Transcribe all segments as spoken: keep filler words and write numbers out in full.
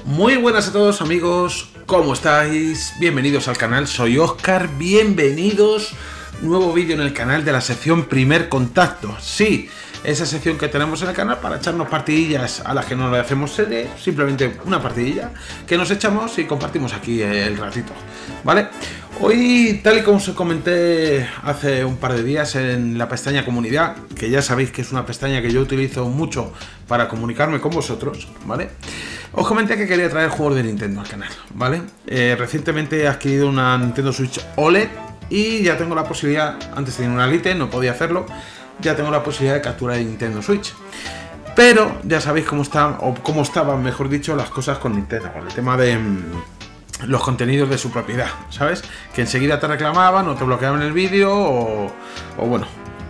Muy buenas a todos amigos, ¿cómo estáis? Bienvenidos al canal, soy Óscar, bienvenidos. Nuevo vídeo en el canal de la sección Primer Contacto. Sí, esa sección que tenemos en el canal para echarnos partidillas a las que no le hacemos serie, simplemente una partidilla que nos echamos y compartimos aquí el ratito, ¿vale? Hoy, tal y como os comenté hace un par de días en la pestaña Comunidad, que ya sabéis que es una pestaña que yo utilizo mucho para comunicarme con vosotros, ¿vale? Os comenté que quería traer juegos de Nintendo al canal, ¿vale? Eh, recientemente he adquirido una Nintendo Switch O L E D y ya tengo la posibilidad, antes tenía una Lite, no podía hacerlo, ya tengo la posibilidad de capturar de Nintendo Switch. Pero ya sabéis cómo están, o cómo estaban, mejor dicho, las cosas con Nintendo, con el tema de mmm, los contenidos de su propiedad, ¿sabes? Que enseguida te reclamaban o te bloqueaban el vídeo o, o bueno,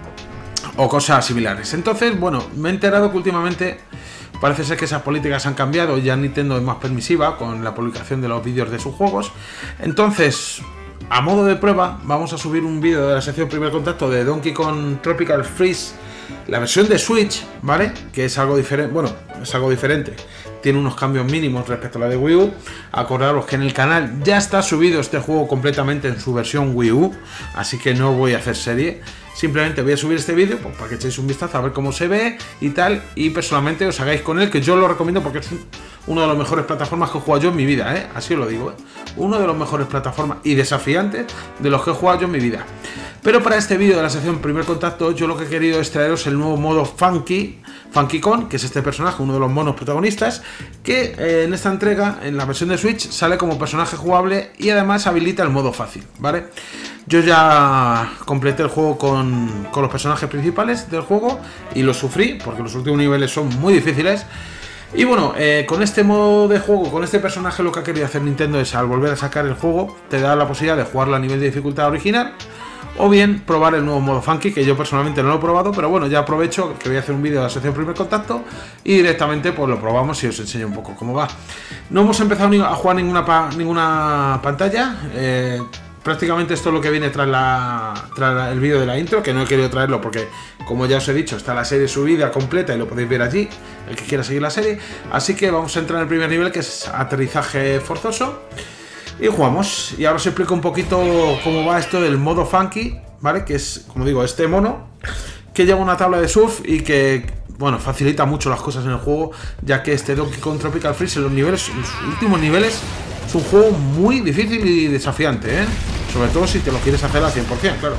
o cosas similares. Entonces, bueno, me he enterado que últimamente parece ser que esas políticas han cambiado, ya Nintendo es más permisiva con la publicación de los vídeos de sus juegos. Entonces, a modo de prueba, vamos a subir un vídeo de la sección Primer Contacto de Donkey Kong Tropical Freeze, la versión de Switch, ¿vale? Que es algo diferente, bueno, es algo diferente. Tiene unos cambios mínimos respecto a la de Wii U. Acordaros que en el canal ya está subido este juego completamente en su versión Wii U, así que no voy a hacer serie. Simplemente voy a subir este vídeo pues, para que echéis un vistazo a ver cómo se ve y tal, y personalmente os hagáis con él, que yo lo recomiendo porque es un, uno de los mejores plataformas que he jugado yo en mi vida, ¿eh? Así os lo digo, ¿eh? Uno de los mejores plataformas y desafiantes de los que he jugado yo en mi vida. Pero para este vídeo de la sección Primer Contacto, yo lo que he querido es traeros el nuevo modo Funky, Funky Kong, que es este personaje, uno de los monos protagonistas, que eh, en esta entrega, en la versión de Switch, sale como personaje jugable y además habilita el modo fácil, ¿vale? Yo ya completé el juego con, con los personajes principales del juego y los sufrí, porque los últimos niveles son muy difíciles. Y bueno, eh, con este modo de juego, con este personaje, lo que ha querido hacer Nintendo es, al volver a sacar el juego, te da la posibilidad de jugarlo a nivel de dificultad original, o bien probar el nuevo modo Funky, que yo personalmente no lo he probado, pero bueno, ya aprovecho que voy a hacer un vídeo de la sección Primer Contacto y directamente pues lo probamos y os enseño un poco cómo va. No hemos empezado a jugar ninguna, pa ninguna pantalla, eh, prácticamente esto es lo que viene tras, la, tras el vídeo de la intro, que no he querido traerlo porque, como ya os he dicho, está la serie subida completa y lo podéis ver allí, el que quiera seguir la serie. Así que vamos a entrar en el primer nivel, que es aterrizaje forzoso. Y jugamos, y ahora os explico un poquito cómo va esto del modo Funky, ¿vale? Que es, como digo, este mono que lleva una tabla de surf y que, bueno, facilita mucho las cosas en el juego, ya que este Donkey Kong Tropical Freeze en los niveles, en los últimos niveles, es un juego muy difícil y desafiante, ¿eh? Sobre todo si te lo quieres hacer al cien por cien, claro.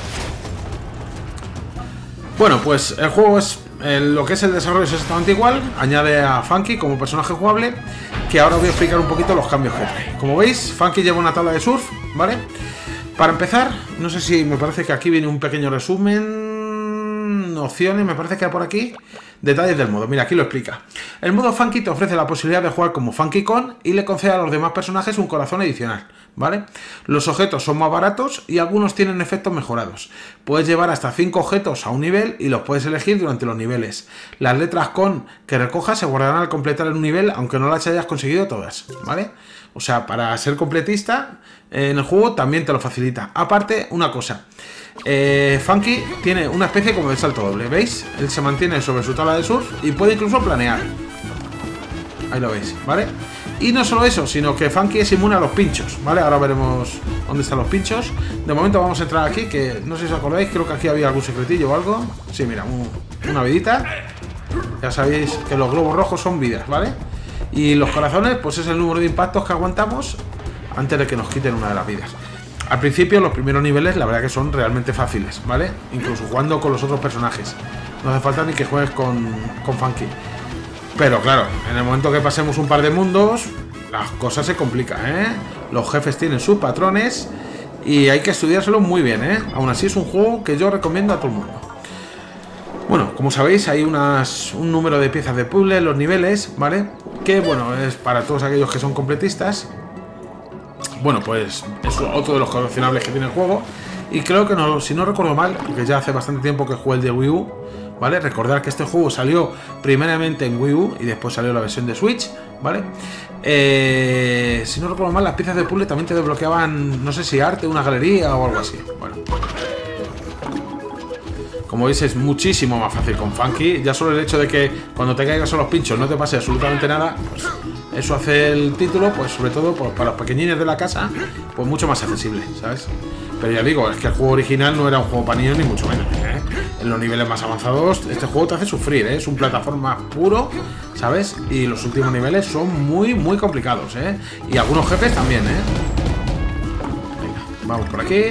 Bueno, pues el juego es, eh, lo que es el desarrollo es exactamente igual, añade a Funky como personaje jugable, que ahora os voy a explicar un poquito los cambios que trae. Como veis, Funky lleva una tabla de surf, ¿vale? Para empezar, no sé si me parece que aquí viene un pequeño resumen, opciones, me parece que hay por aquí, detalles del modo. Mira, aquí lo explica. El modo Funky te ofrece la posibilidad de jugar como Funky Kong y le concede a los demás personajes un corazón adicional, ¿vale? Los objetos son más baratos y algunos tienen efectos mejorados. Puedes llevar hasta cinco objetos a un nivel y los puedes elegir durante los niveles. Las letras con que recojas se guardarán al completar un nivel, aunque no las hayas conseguido todas, ¿vale? O sea, para ser completista en el juego también te lo facilita. Aparte, una cosa, eh, Funky tiene una especie como de salto doble, ¿veis? Él se mantiene sobre su tabla de surf y puede incluso planear. Ahí lo veis, ¿vale? Y no solo eso, sino que Funky es inmune a los pinchos, ¿vale? Ahora veremos dónde están los pinchos. De momento vamos a entrar aquí, que no sé si os acordáis, creo que aquí había algún secretillo o algo. Sí, mira, un, una vidita. Ya sabéis que los globos rojos son vidas, ¿vale? Y los corazones, pues es el número de impactos que aguantamos antes de que nos quiten una de las vidas. Al principio, los primeros niveles, la verdad que son realmente fáciles, ¿vale? Incluso jugando con los otros personajes. No hace falta ni que juegues con, con Funky. Pero claro, en el momento que pasemos un par de mundos, las cosas se complican, ¿eh? Los jefes tienen sus patrones y hay que estudiárselo muy bien, ¿eh? Aún así es un juego que yo recomiendo a todo el mundo. Bueno, como sabéis, hay unas, un número de piezas de puzzle en los niveles, ¿vale? Que, bueno, es para todos aquellos que son completistas. Bueno, pues es otro de los coleccionables que tiene el juego. Y creo que, no, si no recuerdo mal, porque ya hace bastante tiempo que jugué el de Wii U, ¿vale? Recordar que este juego salió primeramente en Wii U y después salió la versión de Switch, ¿vale? Eh, si no recuerdo mal, las piezas de puzzle también te desbloqueaban, no sé si arte, una galería o algo así. Bueno, como veis es muchísimo más fácil con Funky. Ya solo el hecho de que cuando te caigas a los pinchos no te pase absolutamente nada, pues Eso hace el título, pues sobre todo pues, para los pequeñines de la casa, pues mucho más accesible, ¿sabes? Pero ya digo, es que el juego original no era un juego para niños ni mucho menos, ¿eh? En los niveles más avanzados este juego te hace sufrir, ¿eh? Es un plataforma puro, ¿sabes? Y los últimos niveles son muy, muy complicados, ¿eh? Y algunos jefes también, ¿eh? Venga, vamos por aquí.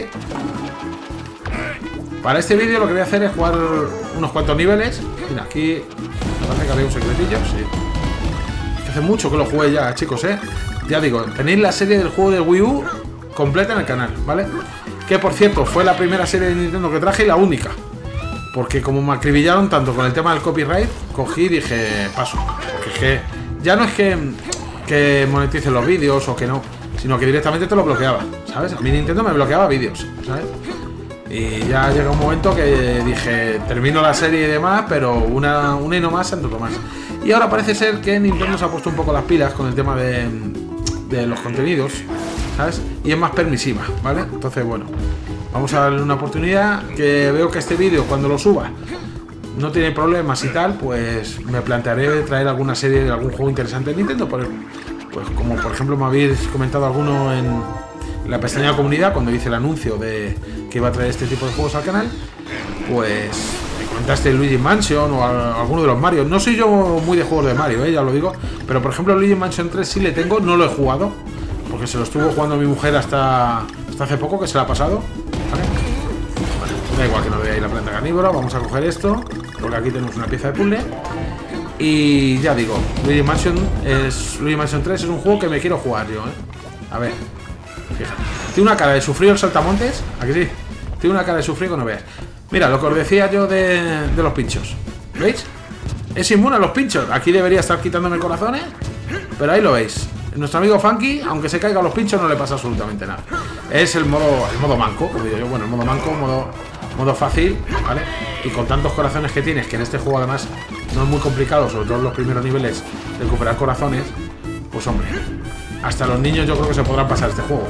Para este vídeo lo que voy a hacer es jugar unos cuantos niveles. Mira, aquí me parece que había un secretillo, sí. Es que hace mucho que lo jugué ya, chicos, ¿eh? Ya digo, tenéis la serie del juego de Wii U completa en el canal, ¿vale? Que por cierto, fue la primera serie de Nintendo que traje y la única. Porque como me acribillaron tanto con el tema del copyright, cogí y dije, paso. Porque es que ya no es que, que moneticen los vídeos o que no, sino que directamente te lo bloqueaba, ¿sabes? A mí Nintendo me bloqueaba vídeos, ¿sabes? Y ya llega un momento que dije, termino la serie y demás, pero una, una y no más, santo Tomás. Y ahora parece ser que Nintendo se ha puesto un poco las pilas con el tema de, de los contenidos, ¿sabes? Y es más permisiva, ¿vale? Entonces, bueno, vamos a darle una oportunidad. Que veo que este vídeo, cuando lo suba, no tiene problemas y tal, pues me plantearé traer alguna serie de algún juego interesante de Nintendo. Pues como por ejemplo me habéis comentado alguno en la pestaña de comunidad cuando hice el anuncio de que iba a traer este tipo de juegos al canal, pues me comentaste Luigi Mansion o a, alguno de los Mario. No soy yo muy de juegos de Mario, ¿eh? Ya lo digo, pero por ejemplo Luigi Mansion tres sí le tengo, no lo he jugado porque se lo estuvo jugando mi mujer hasta, hasta hace poco, que se la ha pasado, ¿vale? Bueno, da igual que no veáis la planta carnívora. Vamos a coger esto porque aquí tenemos una pieza de puzzle. Y ya digo, Luigi Mansion, es, Luigi Mansion tres es un juego que me quiero jugar yo, ¿eh? A ver, fíjate. Tiene una cara de sufrir el saltamontes, ¿a que sí? Tiene una cara de sufrir que no veas. Mira, lo que os decía yo de, de los pinchos, ¿veis? Es inmune a los pinchos. Aquí debería estar quitándome corazones, pero ahí lo veis. Nuestro amigo Funky, aunque se caiga a los pinchos, no le pasa absolutamente nada. Es el modo, el modo manco, como digo yo. Bueno, el modo manco, modo, modo fácil, ¿vale? Y con tantos corazones que tienes, que en este juego además no es muy complicado, sobre todo en los primeros niveles, de recuperar corazones, pues hombre, hasta los niños yo creo que se podrán pasar este juego.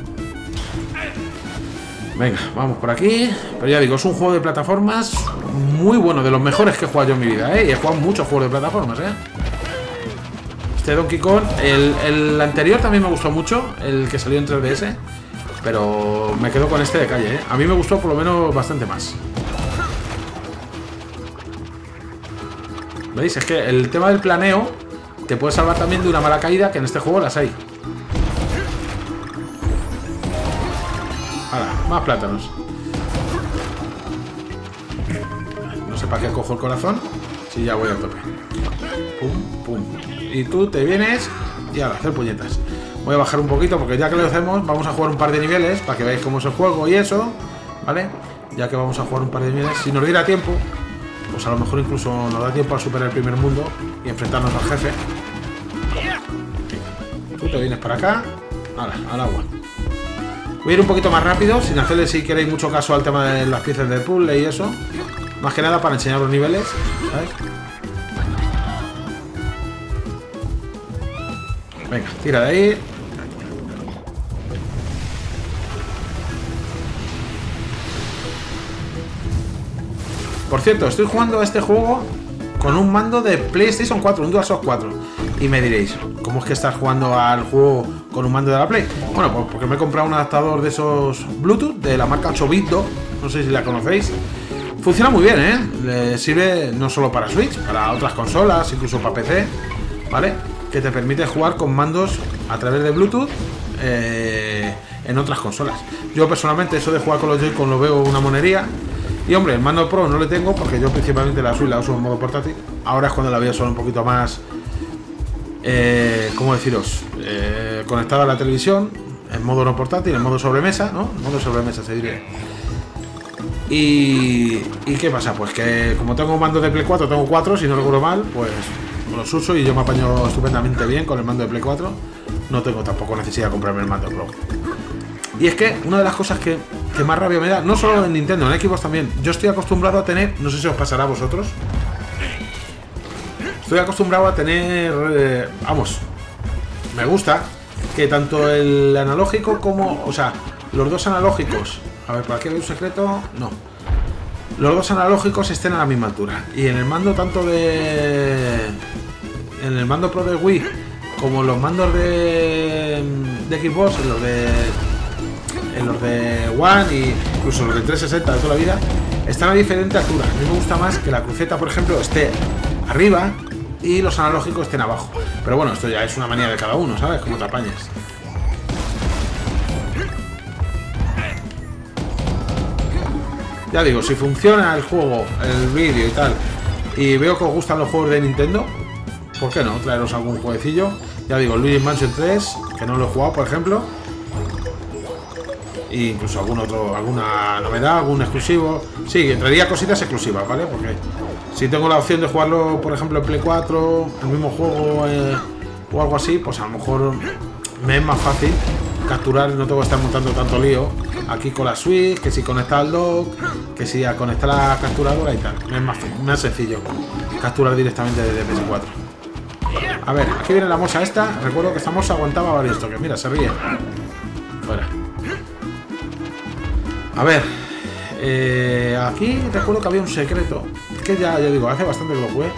Venga, vamos por aquí. Pero ya digo, es un juego de plataformas muy bueno, de los mejores que he jugado yo en mi vida, ¿eh? Y he jugado muchos juegos de plataformas, ¿eh? Este Donkey Kong, el, el anterior también me gustó mucho, el que salió en tres D S, pero me quedo con este de calle, ¿eh? A mí me gustó por lo menos bastante más. ¿Veis? Es que el tema del planeo te puede salvar también de una mala caída, que en este juego las hay. Ahora, más plátanos. No sé para qué cojo el corazón, si ya voy a tope. Pum, pum. Y tú te vienes y ahora, hacer puñetas. Voy a bajar un poquito porque ya que lo hacemos, vamos a jugar un par de niveles para que veáis cómo es el juego y eso, ¿vale? Ya que vamos a jugar un par de niveles, si nos diera tiempo, pues a lo mejor incluso nos da tiempo a superar el primer mundo y enfrentarnos al jefe. Tú te vienes para acá, ahora, al agua. Voy a ir un poquito más rápido, sin hacerle, si queréis, mucho caso al tema de las piezas del puzzle y eso. Más que nada para enseñar los niveles, ¿sabes? Venga, tira de ahí. Por cierto, estoy jugando a este juego con un mando de PlayStation cuatro, un DualShock cuatro. Y me diréis, ¿cómo es que estás jugando al juego con un mando de la Play? Bueno, pues porque me he comprado un adaptador de esos Bluetooth de la marca ocho bit do. No sé si la conocéis. Funciona muy bien, ¿eh? Le sirve no solo para Switch, para otras consolas, incluso para P C, ¿vale? Que te permite jugar con mandos a través de Bluetooth eh, en otras consolas. Yo personalmente eso de jugar con los Joy-Con lo veo una monería. Y hombre, el mando Pro no le tengo porque yo principalmente la Switch la uso en modo portátil. Ahora es cuando la veo solo un poquito más, eh, ¿cómo deciros? Eh, conectada a la televisión, en modo no portátil, en modo sobremesa, ¿no? En modo sobremesa se diría. Y, ¿Y qué pasa? Pues que como tengo mandos de Play cuatro, tengo cuatro, si no recuerdo mal, pues los uso y yo me apaño estupendamente bien con el mando de Play cuatro. No tengo tampoco necesidad de comprarme el mando Pro. Y es que una de las cosas que, que más rabia me da, no solo en Nintendo, en Xbox también, yo estoy acostumbrado a tener, no sé si os pasará a vosotros, estoy acostumbrado a tener, eh, vamos, me gusta que tanto el analógico como, o sea, los dos analógicos, a ver, ¿por aquí hay un secreto? No. Los dos analógicos estén a la misma altura. Y en el mando tanto de... En el mando Pro de Wii como los mandos de, de Xbox, en los de, en los de One y incluso los de trescientos sesenta de toda la vida, están a diferente altura. A mí me gusta más que la cruceta, por ejemplo, esté arriba y los analógicos estén abajo. Pero bueno, esto ya es una manía de cada uno, ¿sabes? Como te apañes. Ya digo, si funciona el juego, el vídeo y tal, y veo que os gustan los juegos de Nintendo, ¿por qué no? Traeros algún jueguecillo. Ya digo, Luigi's Mansion tres, que no lo he jugado, por ejemplo. E incluso algún otro, alguna novedad, algún exclusivo. Sí, traería cositas exclusivas, ¿vale? Porque si tengo la opción de jugarlo, por ejemplo, en Play cuatro, el mismo juego eh, o algo así, pues a lo mejor me es más fácil capturar, no tengo que estar montando tanto lío aquí con la Switch, que si conectar al dock, que si a conectar la capturadora y tal. Me es más, más sencillo capturar directamente desde P S cuatro. A ver, aquí viene la moza esta. Recuerdo que esta moza aguantaba varios toques. Mira, se ríe. Fuera. A ver, eh, aquí recuerdo que había un secreto. Es que ya, ya digo, hace bastante que lo jugué.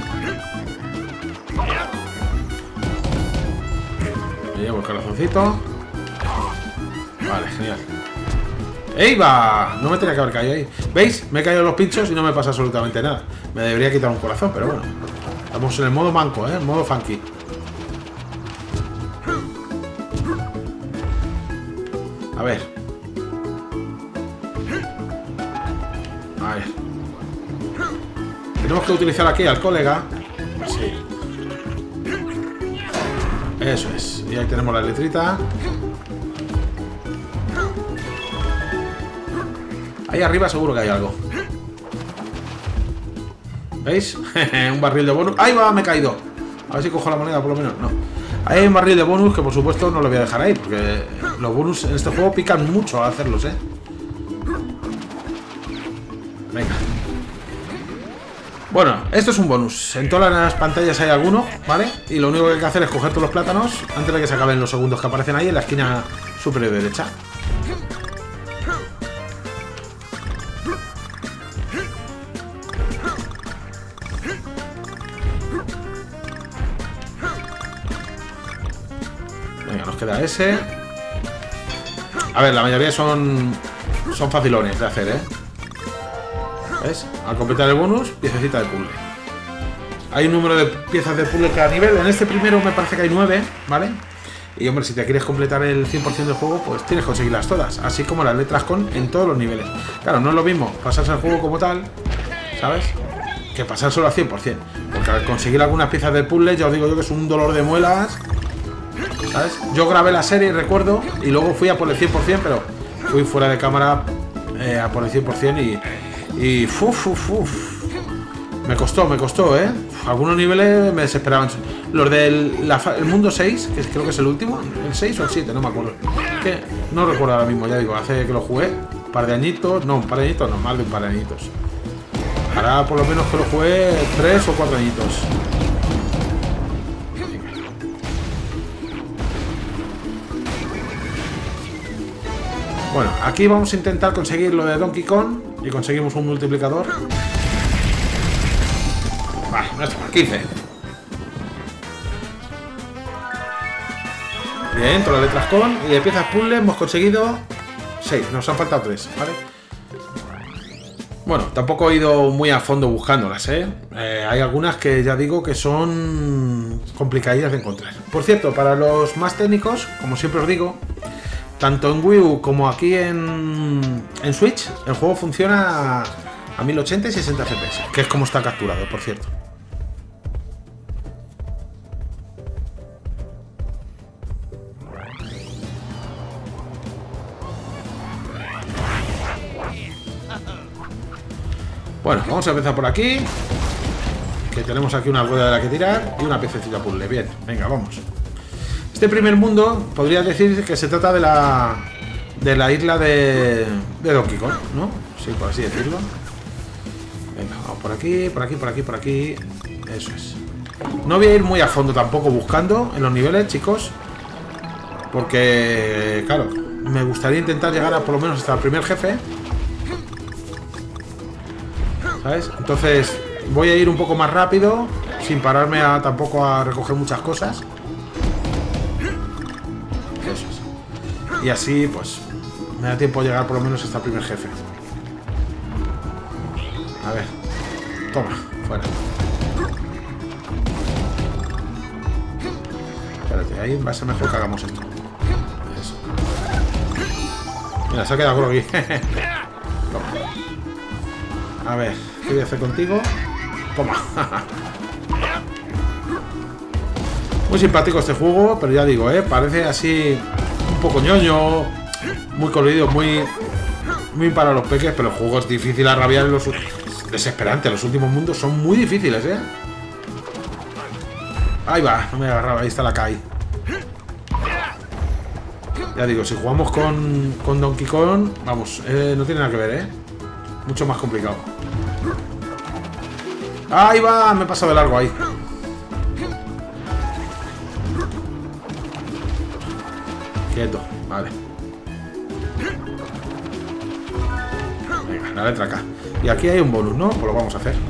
Me llevo el corazoncito. Vale, genial. ¡Ey, va! No me tenía que haber caído ahí. ¿Veis? Me he caído los pinchos y no me pasa absolutamente nada. Me debería quitar un corazón, pero bueno. Estamos en el modo manco, ¿eh? En modo funky. A ver. A ver. Tenemos que utilizar aquí al colega. Sí. Eso es. Y ahí tenemos la letrita. Ahí arriba seguro que hay algo. ¿Veis? Un barril de bonus. ¡Ahí va! Me he caído. A ver si cojo la moneda por lo menos. No. Ahí hay un barril de bonus que por supuesto no lo voy a dejar ahí, porque los bonus en este juego pican mucho al hacerlos, ¿eh? Venga. Bueno, esto es un bonus. En todas las pantallas hay alguno, ¿vale? Y lo único que hay que hacer es coger todos los plátanos antes de que se acaben los segundos que aparecen ahí en la esquina superior derecha. Venga, nos queda ese. A ver, la mayoría son son facilones de hacer, ¿eh? ¿Ves? Al completar el bonus, piececita de puzzle. Hay un número de piezas de puzzle cada nivel. En este primero me parece que hay nueve, ¿vale? Y hombre, si te quieres completar el cien por ciento del juego, pues tienes que conseguirlas todas. Así como las letras con en todos los niveles. Claro, no es lo mismo pasarse el juego como tal, ¿sabes? Que pasárselo al cien por cien. Porque al conseguir algunas piezas del puzzle, ya os digo yo que es un dolor de muelas, ¿sabes? Yo grabé la serie, recuerdo, y luego fui a por el cien por cien, pero fui fuera de cámara eh, a por el cien por cien y... Y uf, uf, uf. Me costó, me costó, ¿eh? Algunos niveles me desesperaban. Los del la, el mundo seis, que creo que es el último, el seis o el siete, no me acuerdo. Es que no recuerdo ahora mismo, ya digo, hace que lo jugué. Un par de añitos, no, un par de añitos, no, más de un par de añitos. Ahora por lo menos que lo jugué tres o cuatro añitos. Bueno, aquí vamos a intentar conseguir lo de Donkey Kong y conseguimos un multiplicador. Vale, no está, quince. Bien, todas las letras con. Y de piezas puzzle hemos conseguido seis, nos han faltado tres, ¿vale? Bueno, tampoco he ido muy a fondo buscándolas, ¿eh? Eh, hay algunas que ya digo que son complicadillas de encontrar. Por cierto, para los más técnicos, como siempre os digo, tanto en Wii U como aquí en, en Switch, el juego funciona a mil ochenta y sesenta F P S, que es como está capturado, por cierto. Bueno, vamos a empezar por aquí, que tenemos aquí una rueda de la que tirar y una piececita puzzle. Bien, venga, vamos. Este primer mundo podría decir que se trata de la de la isla de, de Donkey Kong, ¿no? Sí, por así decirlo. Venga, vamos por aquí, por aquí, por aquí, por aquí. Eso es. No voy a ir muy a fondo tampoco buscando en los niveles, chicos, porque, claro, me gustaría intentar llegar a por lo menos hasta el primer jefe, ¿sabes? Entonces voy a ir un poco más rápido, sin pararme a, tampoco a recoger muchas cosas. Y así, pues, me da tiempo a llegar por lo menos hasta el primer jefe. A ver. Toma, fuera. Espérate, ahí va a ser mejor que hagamos esto. Eso. Mira, se ha quedado groggy. Toma. A ver, ¿qué voy a hacer contigo? Toma. Muy simpático este juego, pero ya digo, ¿eh? Parece así un poco ñoño, muy colorido, muy, muy para los peques, pero el juego es difícil a rabiar en los... Desesperante, los últimos mundos son muy difíciles, ¿eh? Ahí va, no me he agarrado, ahí está la Kai. Ya digo, si jugamos con, con Donkey Kong, vamos, eh, no tiene nada que ver, ¿eh? Mucho más complicado. Ahí va, me he pasado de largo ahí. Quieto, vale. Venga, la letra K. Y aquí hay un bonus, ¿no? Pues lo vamos a hacer.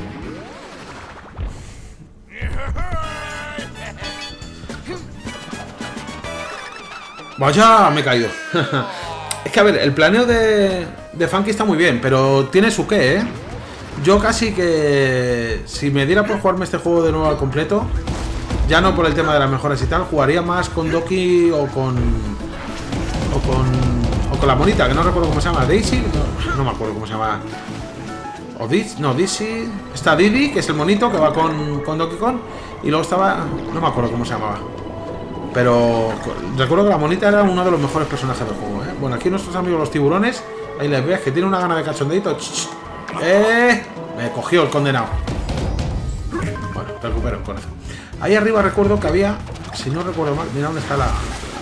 Vaya, me he caído. Es que, a ver, el planeo de, de Funky está muy bien, pero tiene su qué, ¿eh? Yo casi que... Si me diera por jugarme este juego de nuevo al completo, ya no por el tema de las mejoras y tal, jugaría más con Doki o con... O con... O con la monita, que no recuerdo cómo se llama. Daisy, no, no me acuerdo cómo se llama. O Dis, no, Daisy. Está Didi, que es el monito que va con, con Donkey Kong. Y luego estaba... No me acuerdo cómo se llamaba. Pero recuerdo que la monita era uno de los mejores personajes del juego, ¿eh? Bueno, aquí nuestros amigos los tiburones. Ahí les ves que tiene una gana de cachondeito. ¡Eh! Me cogió el condenado. Bueno, recupero el corazón. Ahí arriba recuerdo que había... Si no recuerdo mal, mira dónde está la...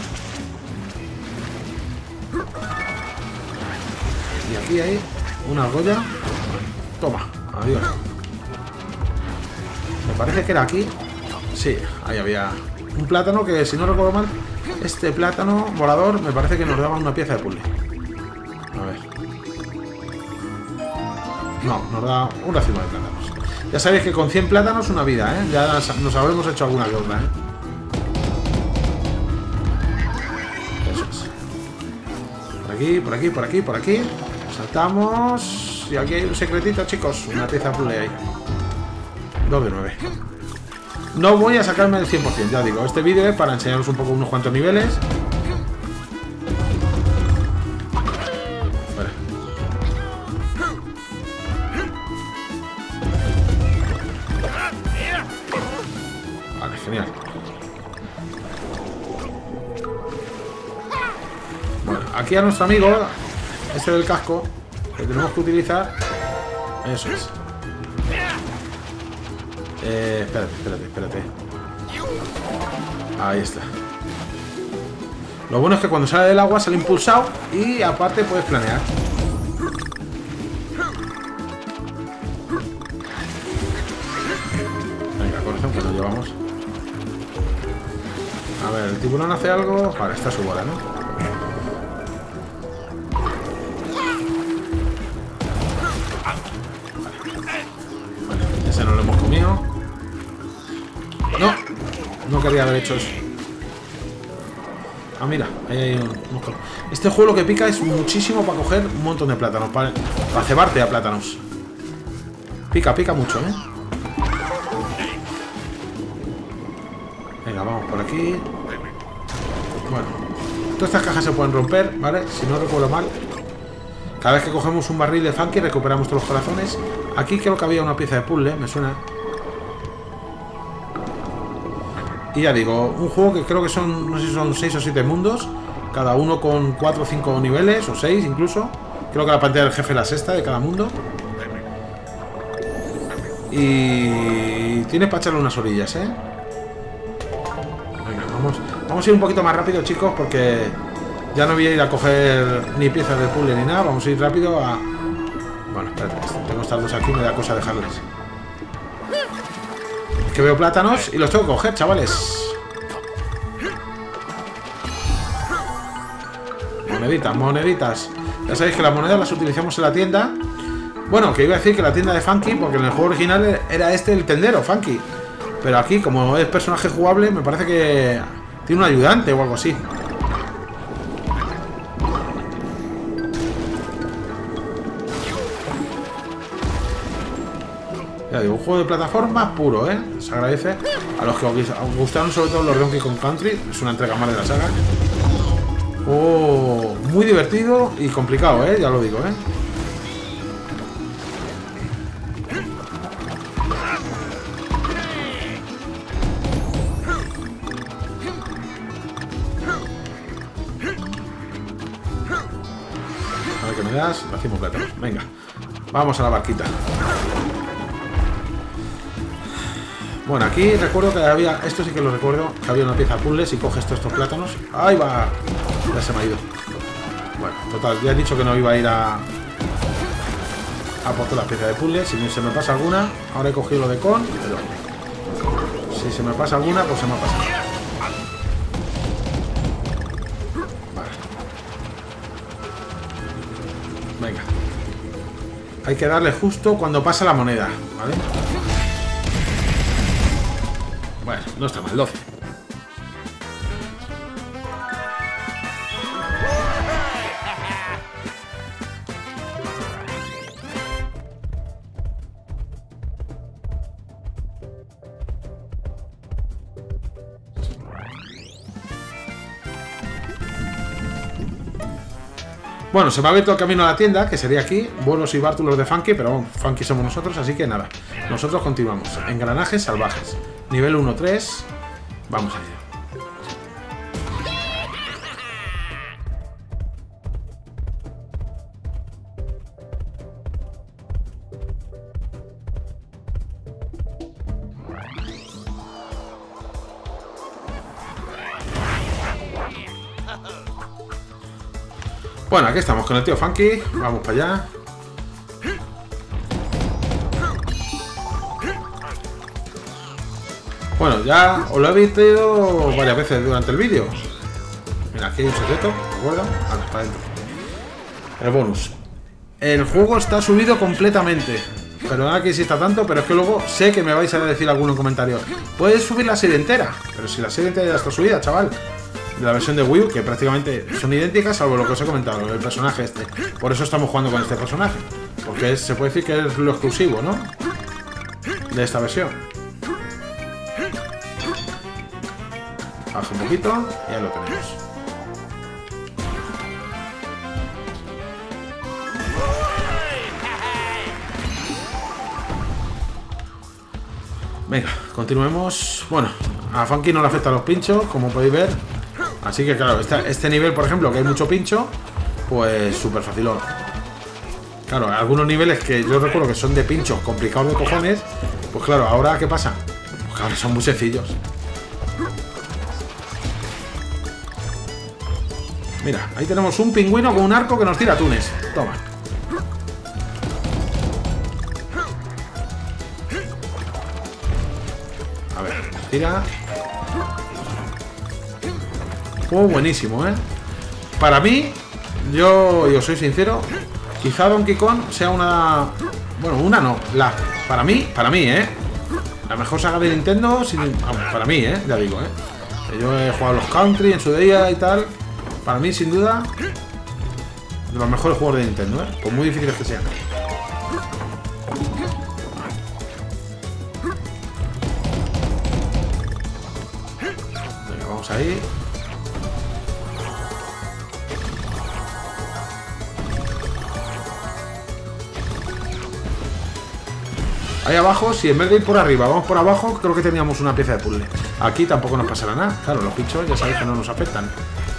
Y aquí hay una argolla. Toma, adiós. Me parece que era aquí. Sí, ahí había un plátano que, si no recuerdo mal, este plátano volador me parece que nos daba una pieza de puzzle. A ver. No, nos da un racimo de plátanos. Ya sabéis que con cien plátanos una vida, ¿eh? Ya nos habremos hecho alguna que otra, ¿eh? Eso es. Por aquí, por aquí, por aquí, por aquí. Saltamos. Y aquí hay un secretito, chicos. Una pieza puzzle ahí. dos de nueve. No voy a sacarme el cien por cien, ya digo. Este vídeo es para enseñaros un poco unos cuantos niveles. Vale. Vale, genial. Bueno, aquí a nuestro amigo, este del casco, que tenemos que utilizar. Eso es. Eh, espérate, espérate, espérate. Ahí está. Lo bueno es que cuando sale del agua sale impulsado y aparte puedes planear. Venga, corazón, que lo llevamos. A ver, el tiburón hace algo. Vale, está a su bola, ¿no? Ese no lo hemos comido. No, no quería haber hecho eso. Ah, mira, ahí hay un... Este juego lo que pica es muchísimo para coger un montón de plátanos, para, para cebarte a plátanos. Pica, pica mucho, ¿eh? Venga, vamos por aquí. Bueno, todas estas cajas se pueden romper, ¿vale? Si no recuerdo mal. Cada vez que cogemos un barril de Funky recuperamos todos los corazones. Aquí creo que había una pieza de puzzle, me suena. Y ya digo, un juego que creo que son, no sé si son seis o siete mundos, cada uno con cuatro o cinco niveles, o seis incluso. Creo que la pantalla del jefe es la sexta de cada mundo. Y tienes para echarle unas orillas, ¿eh? Venga, vamos, vamos a ir un poquito más rápido, chicos, porque ya no voy a ir a coger ni piezas de puzzle ni nada. Vamos a ir rápido a... Bueno, espérate, tengo estos dos aquí, me da cosa dejarles. Es que veo plátanos y los tengo que coger, chavales. Moneditas, moneditas. Ya sabéis que las monedas las utilizamos en la tienda. Bueno, que iba a decir que la tienda de Funky, porque en el juego original era este el tendero, Funky. Pero aquí, como es personaje jugable, me parece que tiene un ayudante o algo así. Ya digo, un juego de plataforma puro, ¿eh? Se agradece a los que os gustaron sobre todo los Donkey Kong Country. Es una entrega más de la saga. Oh, muy divertido y complicado, ¿eh? Ya lo digo, ¿eh? A ver qué me das. Racimo plátano. Venga. Vamos a la barquita. Bueno, aquí recuerdo que había... Esto sí que lo recuerdo. Que había una pieza puzzle. Si coges todos estos plátanos... ¡Ahí va! Ya se me ha ido. Bueno, total. Ya he dicho que no iba a ir a... A por todas las piezas de puzzle. Si se me pasa alguna... Ahora he cogido lo de con... Pero... Si se me pasa alguna, pues se me ha pasado. Vale. Venga. Hay que darle justo cuando pasa la moneda, ¿vale? Bueno, no está mal, doce. Bueno, se me ha abierto el camino a la tienda, que sería aquí. Bolos y bártulos de Funky, pero bueno, Funky somos nosotros, así que nada. Nosotros continuamos. Engranajes salvajes. Nivel uno tres. Vamos allá. Bueno, aquí estamos con el tío Funky. Vamos para allá. Bueno, ya os lo he visto varias veces durante el vídeo. Mira, aquí hay un secreto, ¿de acuerdo? Ahora, para adentro. El bonus. El juego está subido completamente. Perdonad que insista tanto, pero es que luego sé que me vais a decir alguno en comentarios. Puedes subir la serie entera. Pero si la serie entera ya está subida, chaval. De la versión de Wii U, que prácticamente son idénticas, salvo lo que os he comentado, el personaje este. Por eso estamos jugando con este personaje. Porque es, se puede decir que es lo exclusivo, ¿no? De esta versión. Baja un poquito y ya lo tenemos. Venga, continuemos. Bueno, a Funky no le afectan los pinchos, como podéis ver. Así que claro, este, este nivel, por ejemplo, que hay mucho pincho, pues súper facilón. Claro, algunos niveles que yo recuerdo que son de pinchos complicados de cojones, pues claro, ¿ahora qué pasa? Pues que ahora son muy sencillos. Mira, ahí tenemos un pingüino con un arco que nos tira atunes. Toma. A ver, tira... Juego buenísimo, ¿eh? Para mí, yo, yo soy sincero, quizá Donkey Kong sea una... Bueno, una no, la... Para mí, para mí, ¿eh? La mejor saga de Nintendo, sin, vamos, para mí, ¿eh? Ya digo, ¿eh? Yo he jugado los Country en su día y tal. Para mí, sin duda, de los mejores juegos de Nintendo, ¿eh? Por muy difíciles que sean. Venga, vamos ahí. Ahí abajo, si en vez de ir por arriba vamos por abajo, creo que teníamos una pieza de puzzle. Aquí tampoco nos pasará nada. Claro, los pinchos ya sabéis que no nos afectan.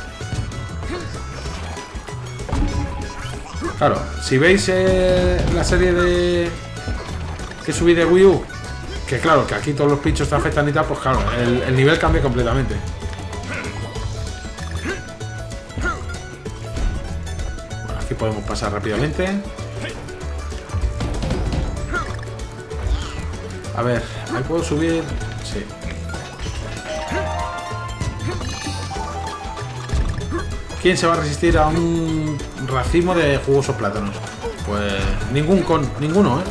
Claro, si veis eh, la serie de que subí de Wii U, que claro, que aquí todos los pinchos te afectan y tal, pues claro, el, el nivel cambia completamente. Bueno, aquí podemos pasar rápidamente. A ver, ¿ahí puedo subir? Sí. ¿Quién se va a resistir a un racimo de jugosos plátanos? Pues ningún con, ninguno, ¿eh?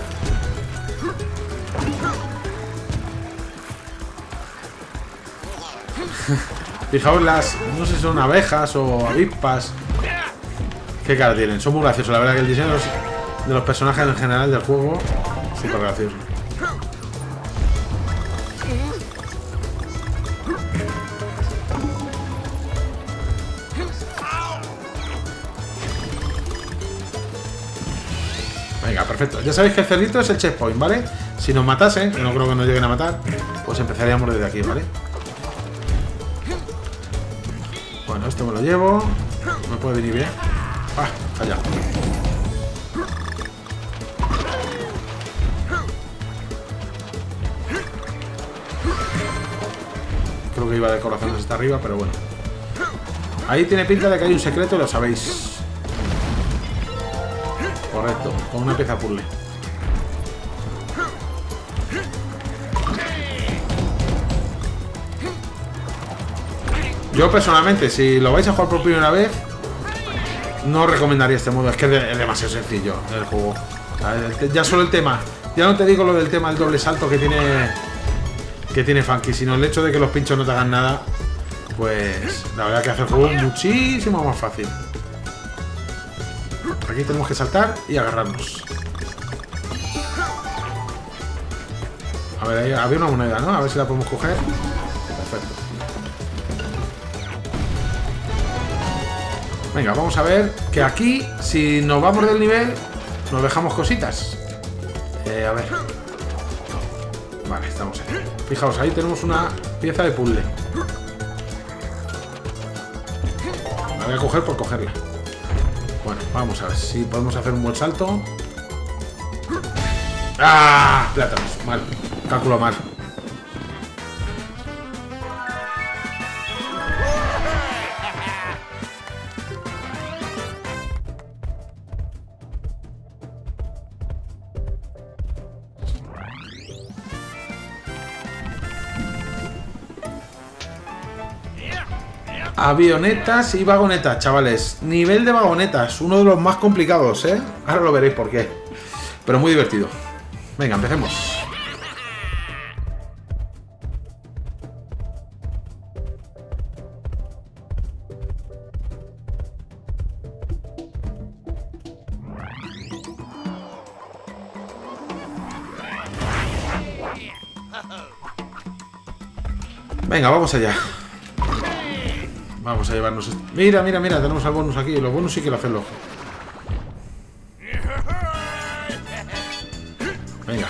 Fijaos las, no sé si son abejas o avispas. ¿Qué cara tienen? Son muy graciosos, la verdad que el diseño de los, de los personajes en general del juego, súper gracioso. Venga, perfecto. Ya sabéis que el cerdito es el checkpoint, ¿vale? Si nos matasen, que no creo que nos lleguen a matar, pues empezaríamos desde aquí, ¿vale? Bueno, esto me lo llevo. Me puede venir bien. Ah, fallado. Creo que iba de corazones hasta arriba, pero bueno. Ahí tiene pinta de que hay un secreto y lo sabéis. Correcto, con una pieza puzzle. Yo personalmente, si lo vais a jugar por primera vez, no os recomendaría este modo. Es que es demasiado sencillo el juego. Ya solo el tema. Ya no te digo lo del tema del doble salto que tiene que tiene Funky, sino el hecho de que los pinchos no te hagan nada. Pues la verdad que hace el juego muchísimo más fácil. Aquí tenemos que saltar y agarrarnos. A ver, ahí había una moneda, ¿no? A ver si la podemos coger. Perfecto. Venga, vamos a ver que aquí, si nos vamos del nivel, nos dejamos cositas. Eh, a ver. Vale, estamos ahí. Fijaos, ahí tenemos una pieza de puzzle. La voy a coger por cogerla. Bueno, vamos a ver si podemos hacer un buen salto. ¡Ah! Plátanos. Mal. Cálculo mal. Avionetas y vagonetas, chavales. Nivel de vagonetas, uno de los más complicados, ¿eh? Ahora lo veréis por qué. Pero muy divertido. Venga, empecemos. Venga, vamos allá. Vamos a llevarnos esto. Mira, mira, mira, tenemos al bonus aquí. Los bonus sí quiero hacerlo. Venga.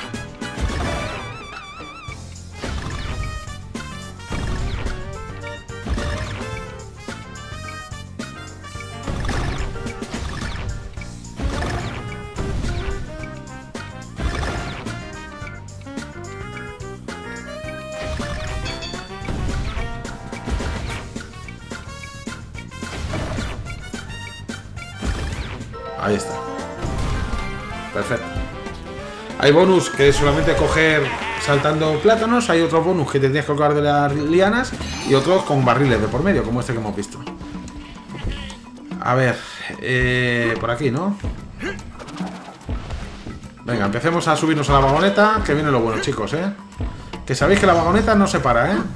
Ahí está. Perfecto. Hay bonus que es solamente coger saltando plátanos. Hay otros bonus que te tienes que colgar de las lianas. Y otros con barriles de por medio, como este que hemos visto. A ver. Eh, por aquí, ¿no? Venga, empecemos a subirnos a la vagoneta. Que viene lo bueno, chicos, ¿eh? Que sabéis que la vagoneta no se para, ¿eh?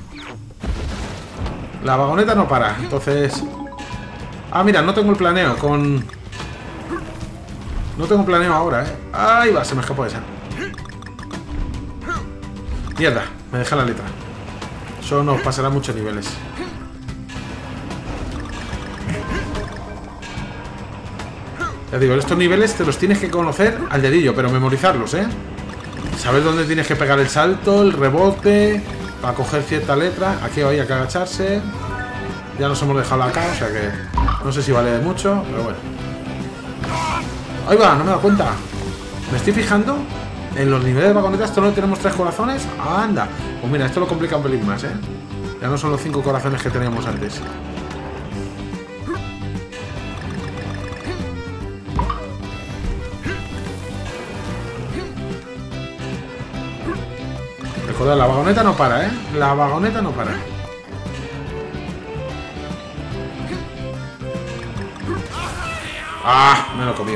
La vagoneta no para. Entonces... Ah, mira, no tengo el planeo con... No tengo planeo ahora, ¿eh? Ahí va, se me escapó esa. Mierda, me deja la letra. Eso nos pasará muchos niveles. Ya digo, estos niveles te los tienes que conocer al dedillo, pero memorizarlos, ¿eh? Saber dónde tienes que pegar el salto, el rebote, para coger cierta letra. Aquí hay que agacharse. Ya nos hemos dejado la K, o sea que no sé si vale de mucho, pero bueno. Ahí va, no me he dado cuenta. Me estoy fijando en los niveles de vagonetas. Solo tenemos tres corazones. Anda. Pues mira, esto lo complica un pelín más, ¿eh? Ya no son los cinco corazones que teníamos antes. Recordad, la vagoneta no para, ¿eh? La vagoneta no para. ¡Ah! Me lo he comido.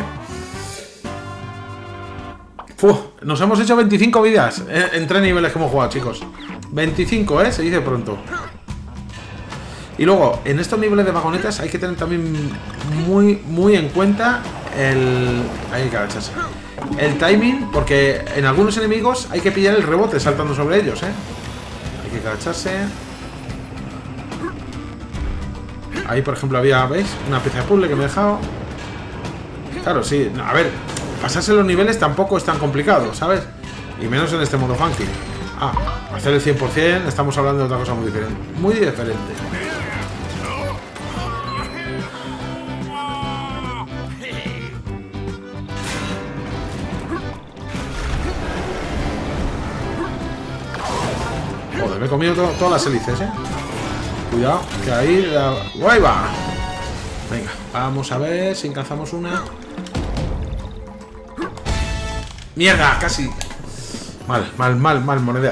Uf, nos hemos hecho veinticinco vidas en, en tres niveles que hemos jugado, chicos. veinticinco, ¿eh? Se dice pronto. Y luego, en estos niveles de vagonetas hay que tener también muy, muy en cuenta el... Ahí hay que agacharse. el timing, porque en algunos enemigos hay que pillar el rebote saltando sobre ellos, ¿eh? Hay que agacharse. Ahí, por ejemplo, había, ¿veis? Una pieza de puzzle que me he dejado. Claro, sí. A ver, pasarse los niveles tampoco es tan complicado, ¿sabes? Y menos en este modo funky. Ah, hacer el cien por cien, estamos hablando de otra cosa muy diferente. Muy diferente. Joder, me he comido to todas las hélices, ¿eh? Cuidado, que ahí... La... ¡Guay va! Venga, vamos a ver si alcanzamos una. ¡Mierda! Casi. Mal, mal, mal, mal, moneda.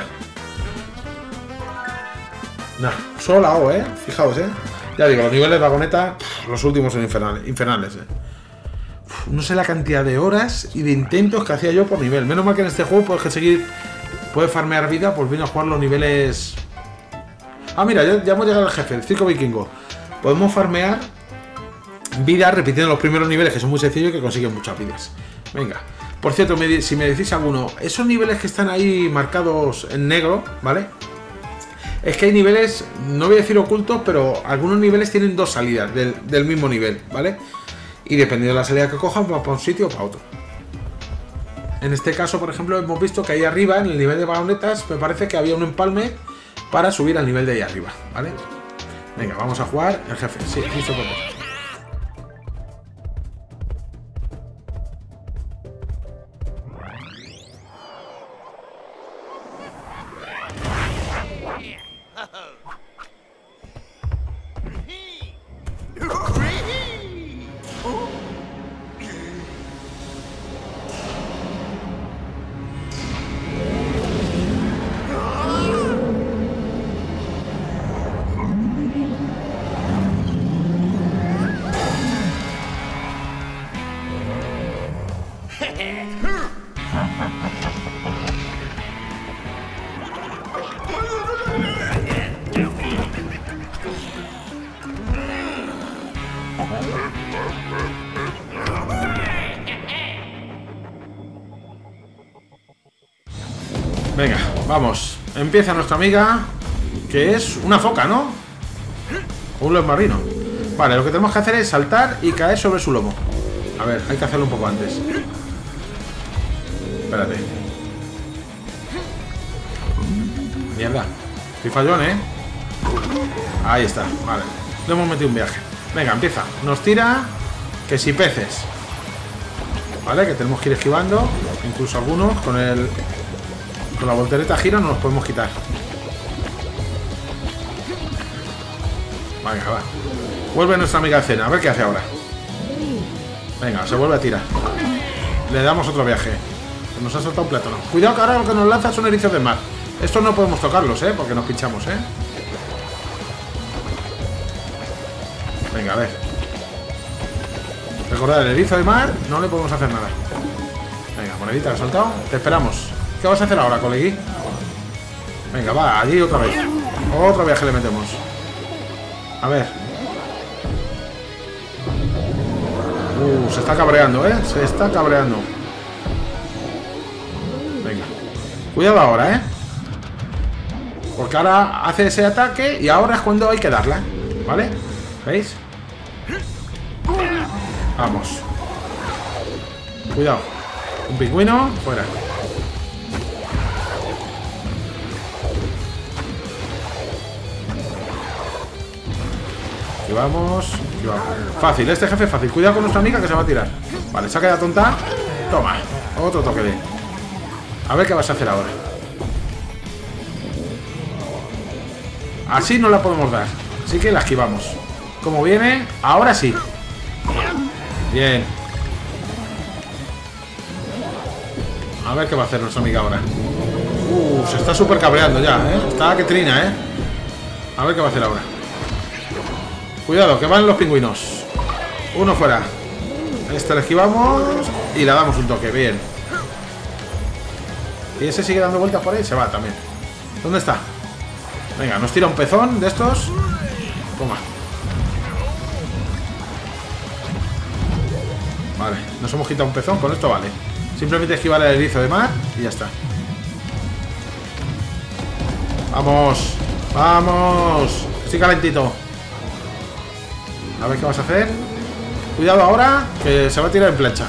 Nah, solo la O, ¿eh? Fijaos, ¿eh? Ya digo, los niveles de vagoneta, los últimos son infernales, infernales, ¿eh? Uf, no sé la cantidad de horas y de intentos que hacía yo por nivel. Menos mal que en este juego puedes seguir, puedes farmear vida, pues vino a jugar los niveles... Ah, mira, ya, ya hemos llegado al jefe, el circo vikingo. Podemos farmear vida repitiendo los primeros niveles, que son muy sencillos y que consiguen muchas vidas. Venga. Por cierto, me, si me decís alguno, esos niveles que están ahí marcados en negro, ¿vale? Es que hay niveles, no voy a decir ocultos, pero algunos niveles tienen dos salidas del, del mismo nivel, ¿vale? Y dependiendo de la salida que cojan, va para un sitio o para otro. En este caso, por ejemplo, hemos visto que ahí arriba, en el nivel de vagonetas, me parece que había un empalme para subir al nivel de ahí arriba, ¿vale? Venga, vamos a jugar el jefe. Sí, listo por ahí. Venga, vamos. Empieza nuestra amiga, que es una foca, ¿no? O un león marino. Vale, lo que tenemos que hacer es saltar y caer sobre su lomo. A ver, hay que hacerlo un poco antes. Espérate. Mierda. Estoy fallón, ¿eh? Ahí está, vale. Le hemos metido un viaje. Venga, empieza. Nos tira que si peces. Vale, que tenemos que ir esquivando. Incluso algunos con el... Con la voltereta gira no los podemos quitar. Venga, va. Vuelve nuestra amiga escena. A ver qué hace ahora. Venga, se vuelve a tirar. Le damos otro viaje. Nos ha soltado un plátano. Cuidado que ahora lo que nos lanza son erizos de mar. Estos no podemos tocarlos, ¿eh? Porque nos pinchamos, ¿eh? Venga, a ver. Recordad, el erizo de mar no le podemos hacer nada. Venga, monedita, ¿la has soltado? Te esperamos. ¿Qué vas a hacer ahora, colegui? Venga, va, allí otra vez. Otro viaje le metemos. A ver. Uh, se está cabreando, ¿eh? Se está cabreando. Venga. Cuidado ahora, ¿eh? Porque ahora hace ese ataque y ahora es cuando hay que darla. ¿Vale? ¿Veis? Vamos. Cuidado. Un pingüino, fuera. Aquí vamos, aquí vamos. Fácil, este jefe es fácil. Cuidado con nuestra amiga que se va a tirar. Vale, se ha quedado tonta. Toma, otro toque de. A ver qué vas a hacer ahora. Así no la podemos dar. Así que la esquivamos. Como viene, ahora sí. Bien. A ver qué va a hacer nuestra amiga ahora. Uh, se está súper cabreando ya, ¿eh? Está que trina, ¿eh? A ver qué va a hacer ahora. Cuidado, que van los pingüinos. Uno fuera. Este le esquivamos y le damos un toque, bien. Y ese sigue dando vueltas por ahí, se va también. ¿Dónde está? Venga, nos tira un pezón de estos. Toma. Vale, nos hemos quitado un pezón, con esto vale. Simplemente esquivar el erizo de mar y ya está. ¡Vamos! ¡Vamos! Estoy calentito. A ver qué vas a hacer. Cuidado ahora, que se va a tirar en plancha.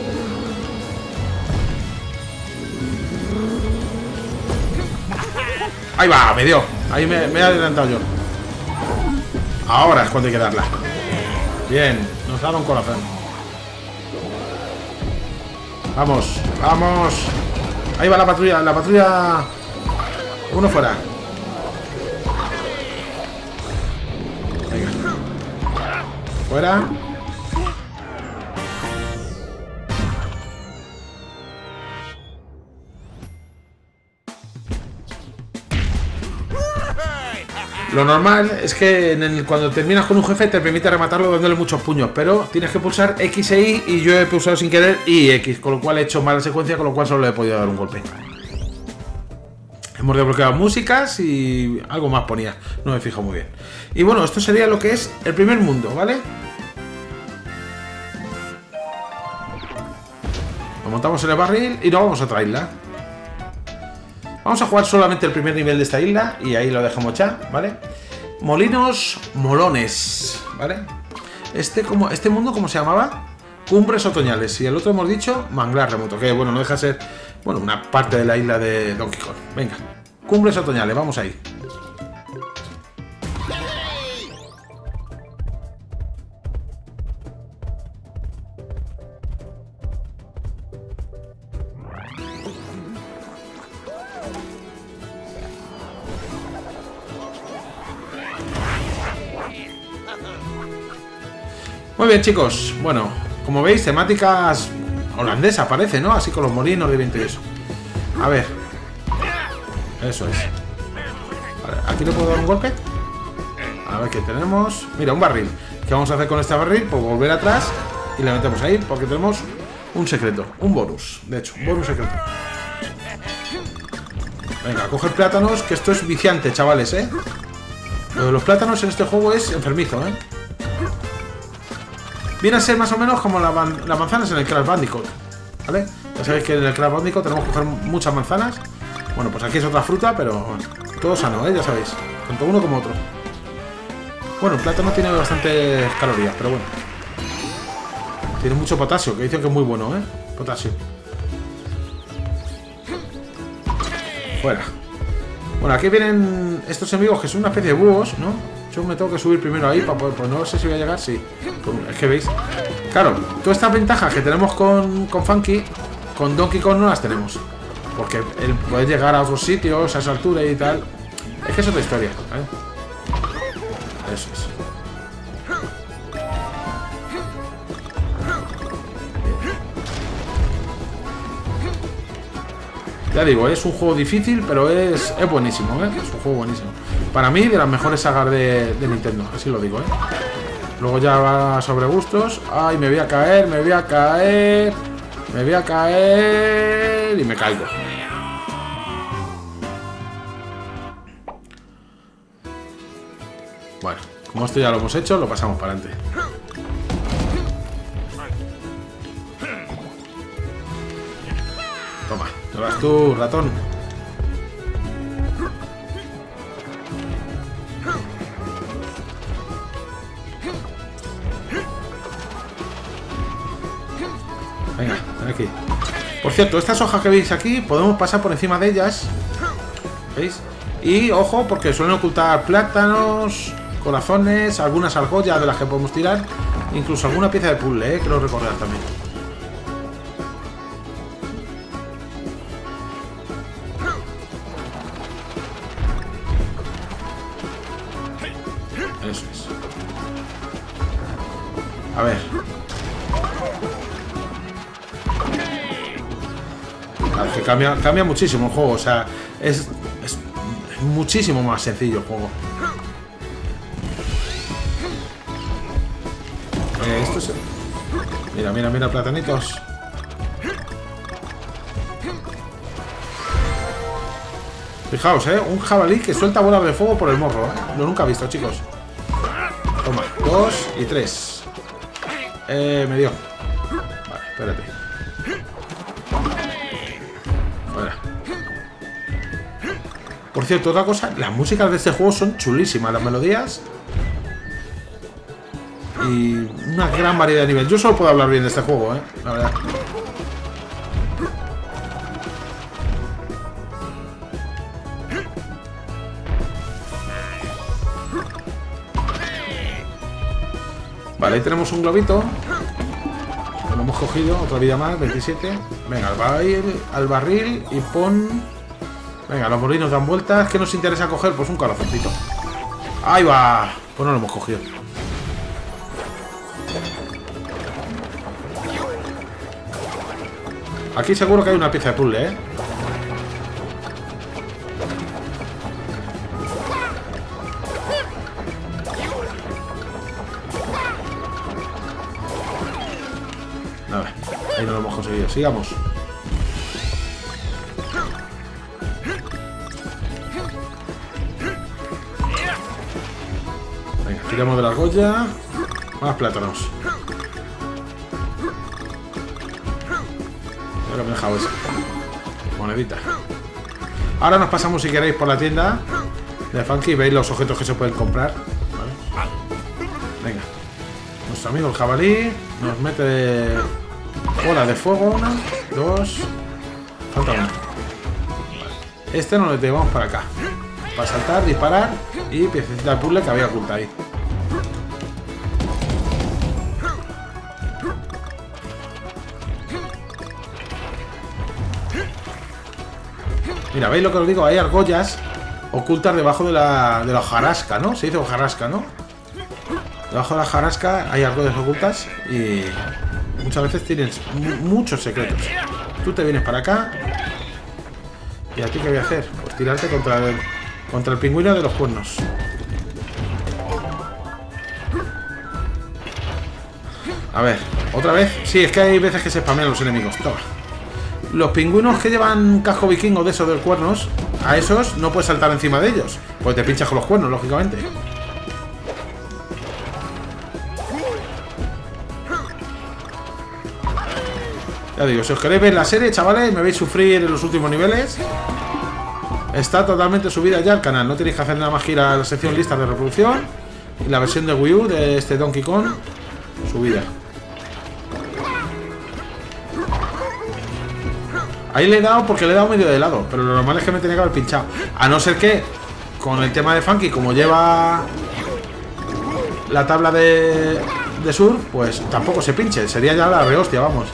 Ahí va, me dio. Ahí me, me he adelantado yo. Ahora es cuando hay que darla. Bien, nos da un corazón. Vamos, vamos. Ahí va la patrulla, la patrulla. Uno fuera. Venga. Fuera. Lo normal es que en el, cuando terminas con un jefe te permite rematarlo dándole muchos puños, pero tienes que pulsar X e Y y yo he pulsado sin querer Y y X, con lo cual he hecho mala secuencia, con lo cual solo le he podido dar un golpe. Hemos desbloqueado músicas y algo más ponía, no me fijo muy bien. Y bueno, esto sería lo que es el primer mundo, ¿vale? Lo montamos en el barril y nos vamos a otra isla. Vamos a jugar solamente el primer nivel de esta isla y ahí lo dejamos ya, ¿vale? Molinos Molones, ¿vale? Este, como, este mundo, ¿cómo se llamaba? Cumbres Otoñales. Y el otro hemos dicho Manglar Remoto, que bueno, no deja de ser, bueno, una parte de la isla de Donkey Kong. Venga, Cumbres Otoñales, vamos ahí. Muy bien, chicos. Bueno, como veis, temáticas holandesas parece, ¿no? Así con los molinos de viento y eso. A ver. Eso es. Vale, ¿aquí le puedo dar un golpe? A ver qué tenemos. Mira, un barril. ¿Qué vamos a hacer con este barril? Pues volver atrás y le metemos ahí porque tenemos un secreto. Un bonus. De hecho, un bonus secreto. Venga, a coger plátanos, que esto es viciante, chavales, ¿eh? Lo de los plátanos en este juego es enfermizo, ¿eh? Viene a ser más o menos como la man las manzanas en el Crash Bandicoot, ¿vale? Ya sabéis que en el Crash Bandicoot tenemos que coger muchas manzanas. Bueno, pues aquí es otra fruta, pero todo sano, ¿eh? Ya sabéis, tanto uno como otro. Bueno, el plátano tiene bastantes calorías, pero bueno. Tiene mucho potasio, que dicen que es muy bueno, ¿eh? Potasio. Fuera. Bueno, aquí vienen estos enemigos que son una especie de búhos, ¿no? Yo me tengo que subir primero ahí para poder, pues no sé si voy a llegar, sí. Es que veis, claro, todas estas ventajas que tenemos con, con Funky, con Donkey Kong no las tenemos. Porque él puede llegar a otros sitios, a esa altura y tal. Es que es otra historia, ¿eh? Eso es. Ya digo, es un juego difícil, pero es, es buenísimo, ¿eh? Es un juego buenísimo. Para mí, de las mejores sagas de, de Nintendo, así lo digo, ¿eh? Luego ya va sobre gustos. Ay, me voy a caer, me voy a caer. Me voy a caer. Y me caigo. Bueno, como esto ya lo hemos hecho, lo pasamos para adelante. Toma, te vas tú, ratón. Venga, ven aquí. Por cierto, estas hojas que veis aquí, podemos pasar por encima de ellas. ¿Veis? Y ojo, porque suelen ocultar plátanos, corazones, algunas argollas de las que podemos tirar. Incluso alguna pieza de puzzle, ¿eh? Creo recordar también. Eso es. A ver. Claro, que cambia, cambia muchísimo el juego, o sea, es, es muchísimo más sencillo el juego. Eh, esto es... Mira, mira, mira, platanitos. Fijaos, eh, un jabalí que suelta bolas de fuego por el morro, eh. Lo nunca he visto, chicos. Toma, dos y tres. Eh, me dio. Vale, espérate. Por cierto, otra cosa, las músicas de este juego son chulísimas, las melodías. Y una gran variedad de niveles. Yo solo puedo hablar bien de este juego, ¿eh? La verdad. Vale, ahí tenemos un globito. Lo hemos cogido, otra vida más, veintisiete. Venga, al barril, al barril y pon... Venga, los molinos dan vueltas. ¿Qué nos interesa coger? Pues un corazoncito. ¡Ahí va! Pues no lo hemos cogido. Aquí seguro que hay una pieza de puzzle, ¿eh? Nada, ahí no lo hemos conseguido. Sigamos. Venga, tiramos de la argolla. Más plátanos. Ahora me he dejado eso. Monedita. Ahora nos pasamos, si queréis, por la tienda de Funky y veis los objetos que se pueden comprar. ¿Vale? Venga. Nuestro amigo el jabalí nos mete bola de fuego. Una, dos. Falta una. Este nos lo llevamos para acá. Para saltar, disparar y piececita de puzzle que había oculta ahí. Mira, ¿veis lo que os digo? Hay argollas ocultas debajo de la, de la hojarasca, ¿no? Se dice hojarasca, ¿no? Debajo de la hojarasca hay argollas ocultas y muchas veces tienes muchos secretos. Tú te vienes para acá. ¿Y a ti qué voy a hacer? Pues tirarte contra el, contra el pingüino de los cuernos. A ver, otra vez. Sí, es que hay veces que se spamean los enemigos. Toma. Los pingüinos que llevan casco vikingo de esos de cuernos, a esos no puedes saltar encima de ellos, pues te pinchas con los cuernos, lógicamente. Ya digo, si os queréis ver la serie, chavales, me veis sufrir en los últimos niveles. Está totalmente subida ya al canal, no tenéis que hacer nada más que ir a la sección listas de reproducción. Y la versión de Wii U de este Donkey Kong, subida. Ahí le he dado porque le he dado medio de lado, pero lo normal es que me tenía que haber pinchado. A no ser que, con el tema de Funky, como lleva la tabla de, de surf, pues tampoco se pinche. Sería ya la rehostia, vamos.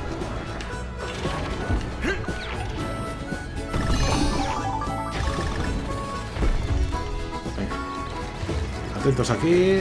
Venga. Atentos aquí.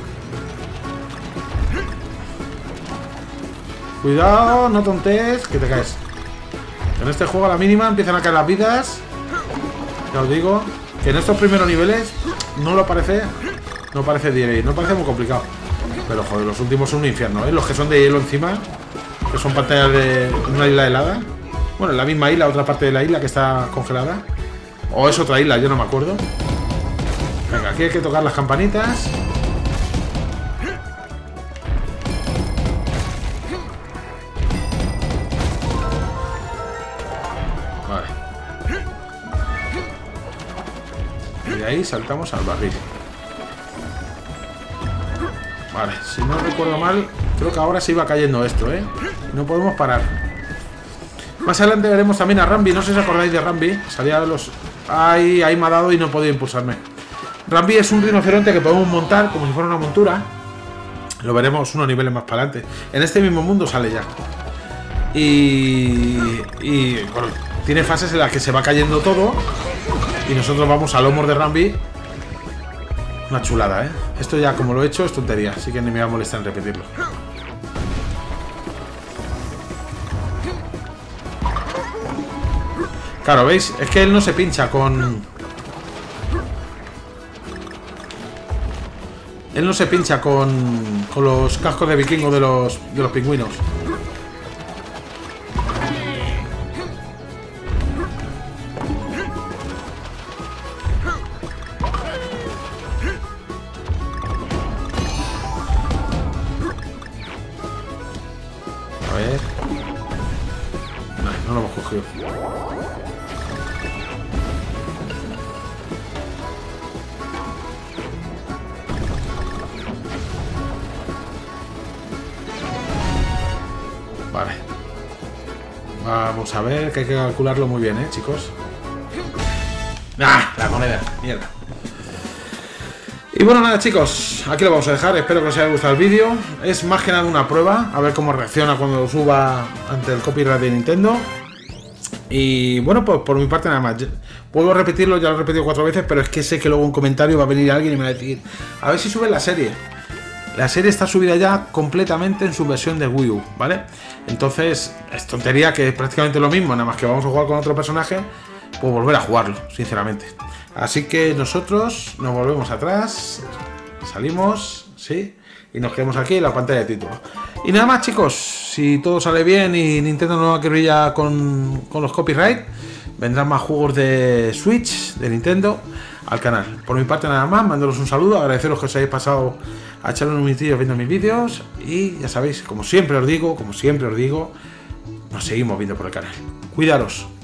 Cuidado, no tontes, que te caes. En este juego a la mínima empiezan a caer las vidas. Ya os digo que en estos primeros niveles no lo parece. No parece no parece muy complicado. Pero joder, los últimos son un infierno, ¿eh? Los que son de hielo encima, que son pantallas de una isla helada. Bueno, en la misma isla, otra parte de la isla que está congelada. O es otra isla, yo no me acuerdo. Venga, aquí hay que tocar las campanitas. Ahí saltamos al barril. Vale, si no recuerdo mal, creo que ahora se iba cayendo esto, ¿eh? No podemos parar. Más adelante veremos también a Rambi. No sé si os acordáis de Rambi. Salía los... Ahí, ahí me ha dado y no he podido impulsarme. Rambi es un rinoceronte que podemos montar como si fuera una montura. Lo veremos unos niveles más para adelante. En este mismo mundo sale ya. Y... Y... Bueno, tiene fases en las que se va cayendo todo. Y nosotros vamos a lomos de Rambi. Una chulada, ¿eh? Esto ya, como lo he hecho, es tontería. Así que ni me va a molestar en repetirlo. Claro, ¿veis? Es que él no se pincha con... Él no se pincha con... Con los cascos de vikingo de los, de los pingüinos. A ver. No, no lo hemos cogido. Vamos a ver, que hay que calcularlo muy bien, ¿eh, chicos? ¡Ah! La moneda, mierda. Y bueno, nada, chicos, aquí lo vamos a dejar. Espero que os haya gustado el vídeo. Es más que nada una prueba, a ver cómo reacciona cuando lo suba ante el copyright de Nintendo. Y bueno, pues por mi parte nada más. Puedo repetirlo, ya lo he repetido cuatro veces, pero es que sé que luego en un comentario va a venir alguien y me va a decir: a ver si sube la serie. La serie está subida ya completamente en su versión de Wii U, ¿vale? Entonces, es tontería que es prácticamente lo mismo, nada más que vamos a jugar con otro personaje, pues volver a jugarlo, sinceramente. Así que nosotros nos volvemos atrás, salimos, ¿sí? Y nos quedamos aquí en la pantalla de título. Y nada más, chicos, si todo sale bien y Nintendo no acribilla con, con los copyright, vendrán más juegos de Switch, de Nintendo, al canal. Por mi parte nada más, mandaros un saludo, agradeceros que os hayáis pasado a echarle un minutillo viendo mis vídeos. Y ya sabéis, como siempre os digo, como siempre os digo, nos seguimos viendo por el canal. Cuidaros.